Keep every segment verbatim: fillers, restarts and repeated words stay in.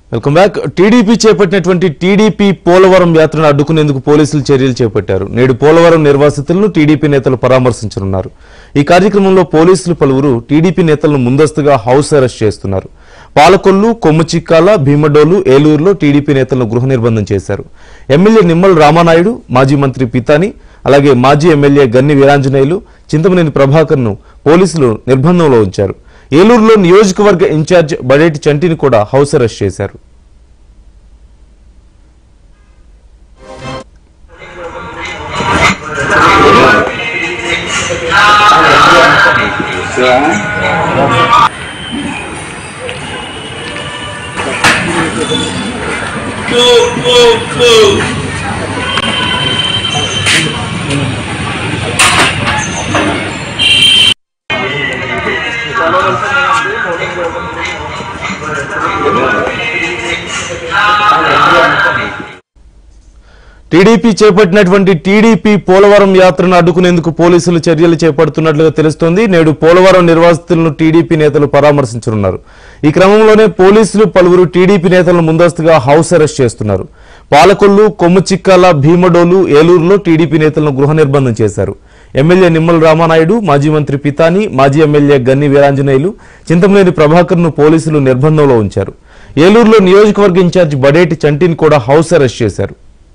Welcome back. TDP చేపట్టినటువంటి TDP Polavaram యాత్రను అడ్డుకునేందుకు పోలీసులు చర్యలు చేపట్టారు. నేడు పోలవరం నిర్వాసితులను టీడీపీ నేతలు పరామర్శించనున్నారు. ఈ కార్యక్రమంలో పోలీసులు పలువురు టీడీపీ నేతలను ముందస్తుగా హౌస్ అరెస్ట్ చేస్తున్నారు. పాలకొల్లు, కొమ్ముచిక్కాల, భీమడోలు, ఏలూరులో టీడీపీ నేతలను గృహ నిర్బంధం చేశారు. ఎమ్మెల్యే నిమ్మల రామానాయుడు, మాజీ మంత్రి పితాని, అలాగే మాజీ ఎమ్మెల్యే గన్ని వీరాంజనేయులు, చింతమనేని ప్రభాకర్ ను పోలీసులు నిర్బంధంలో ఉంచారు. ఏలూరులో నియోజకవర్గ ఇన్ఛార్జ్ బడేటి చంటిని కూడా హౌస్ అరెస్ట్ చేశారు. టీడీపీ చేపట్టినటువంటి టీడీపీ పోలవరం యాత్రను అడ్డుకునేందుకు పోలీసులు చర్యలు చేపడుతున్నట్లుగా తెలుస్తోంది. నేడు పోలవరం నిర్వాసితులను టీడీపీ నేతలు పరామర్శించనున్నారు. ఈ క్రమంలోనే పోలీసులు పలువురు టీడీపీ నేతలను ముందస్తుగా హౌస్ అరెస్ట్ చేస్తున్నారు. పాలకొల్లు, కొమ్ముచిక్కాల, భీమడోలు, ఏలూరులో టీడీపీ నేతలను గృహ నిర్బంధం చేశారు. ఎమ్మెల్యే నిమ్మల రామానాయుడు, మాజీ మంత్రి పితాని, మాజీ ఎమ్మెల్యే గన్ని వీరాంజనేయులు, చింతమనేని ప్రభాకర్ ను పోలీసులు నిర్బంధంలో ఉంచారు. ఏలూరులో నియోజకవర్గ ఇన్ఛార్జ్ బడేటి చంటిని కూడా హౌస్ అరెస్ట్ చేశారు.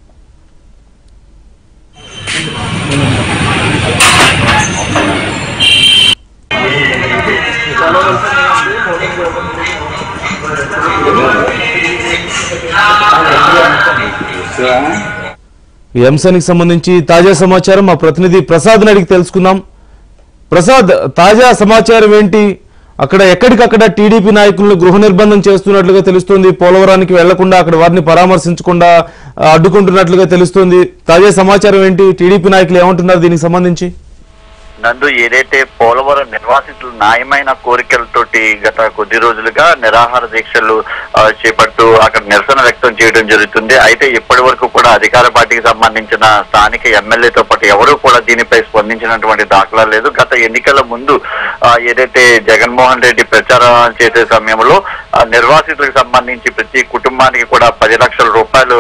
ఈ అంశానికి సంబంధించి తాజా సమాచారం మా ప్రతినిధి ప్రసాద్ అడిగి తెలుసుకుందాం. ప్రసాద్, తాజా సమాచారం ఏంటి? అక్కడ ఎక్కడికక్కడ టీడీపీ నాయకులను గృహ నిర్బంధం చేస్తున్నట్లుగా తెలుస్తోంది. పోలవరానికి వెళ్లకుండా అక్కడ వారిని పరామర్శించకుండా అడ్డుకుంటున్నట్లుగా తెలుస్తోంది. తాజా సమాచారం ఏంటి? టీడీపీ నాయకులు ఏమంటున్నారు దీనికి సంబంధించి? నందు, ఏదైతే పోలవరం నిర్వాసితులు న్యాయమైన కోరికలతోటి గత కొద్ది రోజులుగా నిరాహార దీక్షలు చేపడుతూ అక్కడ నిరసన వ్యక్తం చేయడం జరుగుతుంది. అయితే ఇప్పటి వరకు కూడా అధికార పార్టీకి సంబంధించిన స్థానిక ఎమ్మెల్యేతో పాటు ఎవరూ కూడా దీనిపై స్పందించినటువంటి దాఖలా లేదు. గత ఎన్నికల ముందు ఏదైతే జగన్మోహన్ రెడ్డి ప్రచారం చేసే సమయంలో నిర్వాసితులకు సంబంధించి ప్రతి కుటుంబానికి కూడా పది లక్షల రూపాయలు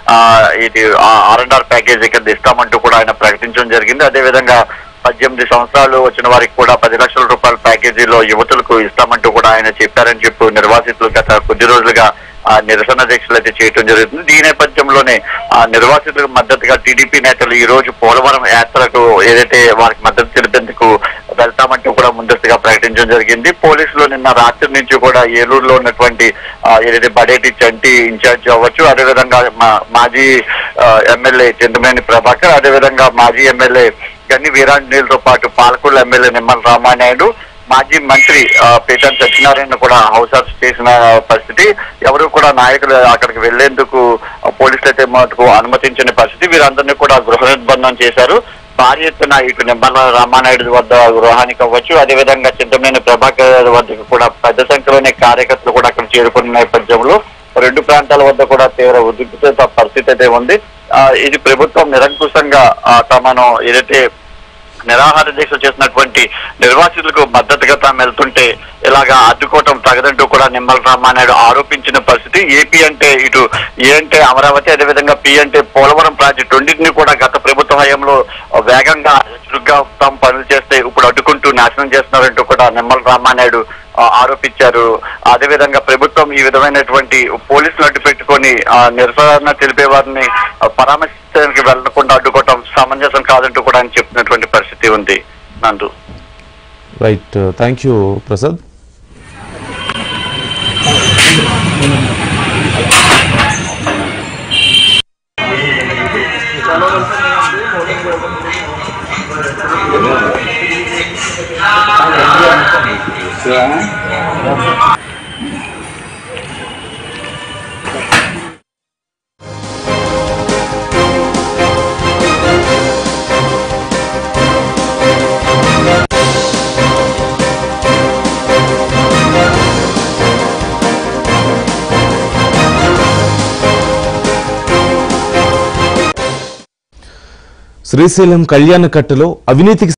ఇది ఆర్ అండ్ ఆర్ ప్యాకేజీ కింద ఇస్తామంటూ కూడా ఆయన ప్రకటించడం జరిగింది. అదేవిధంగా పద్దెనిమిది సంవత్సరాలు వచ్చిన వారికి కూడా పది లక్షల రూపాయల ప్యాకేజీలో యువతులకు ఇస్తామంటూ కూడా ఆయన చెప్పారని చెప్పు నిర్వాసితులు గత కొద్ది రోజులుగా ఆ నిరసన దీక్షలు అయితే చేయడం జరుగుతుంది. ఈ నేపథ్యంలోనే ఆ నిర్వాసితులకు మద్దతుగా టీడీపీ నేతలు ఈ రోజు పోలవరం యాత్రకు ఏదైతే వారికి మద్దతు తెలిపేందుకు వెళ్తామంటూ కూడా ముందస్తుగా ప్రకటించడం జరిగింది. పోలీసులు నిన్న రాత్రి నుంచి కూడా ఏలూరులో ఉన్నటువంటి ఏదైతే బడేటి చంటి ఇన్ఛార్జ్ అవ్వచ్చు, అదేవిధంగా మాజీ ఎమ్మెల్యే చింతమనేని ప్రభాకర్, అదేవిధంగా మాజీ ఎమ్మెల్యే గన్ని వీరాంజనేయులతో పాటు పాలకొల్లు ఎమ్మెల్యే నిమ్మల రామానాయుడు, మాజీ మంత్రి పీటన్ సత్యనారాయణ కూడా హౌస్ అరెస్ట్ చేసిన పరిస్థితి. ఎవరు కూడా నాయకులు అక్కడికి వెళ్లేందుకు పోలీసులు అయితే మటుకు అనుమతించిన పరిస్థితి. వీరందరినీ కూడా గృహ నిర్బంధం చేశారు. భారీ ఎత్తున ఇటు నిమ్మల రామానాయుడు వద్ద గృహానికి అవ్వచ్చు, అదేవిధంగా చింతమనేని ప్రభాకర్ వద్దకు కూడా పెద్ద సంఖ్యలోనే కార్యకర్తలు కూడా అక్కడ చేరుకున్న నేపథ్యంలో రెండు ప్రాంతాల వద్ద కూడా తీవ్ర ఉద్రిక్తత పరిస్థితి అయితే ఉంది. ఇది ప్రభుత్వం నిరంకుశంగా తమను ఏదైతే నిరాహార దీక్ష చేసినటువంటి నిర్వాసితులకు మద్దతుగా తాము వెళ్తుంటే ఇలాగా అడ్డుకోవటం తగదంటూ కూడా నిమ్మల రామానాయుడు ఆరోపించిన పరిస్థితి. ఏపీ అంటే ఇటు ఏ అంటే అమరావతి, అదేవిధంగా పి అంటే పోలవరం ప్రాజెక్టు రెండింటినీ కూడా గత ప్రభుత్వ హయాంలో వేగంగా చురుగ్గా తాము పనులు చేస్తే ఇప్పుడు అడ్డుకుంటూ నాశనం చేస్తున్నారంటూ కూడా నిమ్మల రామానాయుడు ఆరోపించారు. అదేవిధంగా ప్రభుత్వం ఈ విధమైనటువంటి పోలీసులు అడ్డు పెట్టుకొని నిరసన తెలిపే వారిని పరామర్శించడానికి వెళ్లకుండా అడ్డుకోవటం సమంజసం కాదంటూ కూడా ఆయన చెప్తున్నటువంటి పరిస్థితి ఉంది. Nandu. Right, thank you Prasad. Srisailam కళ్యాణకట్టలో అవినీతికి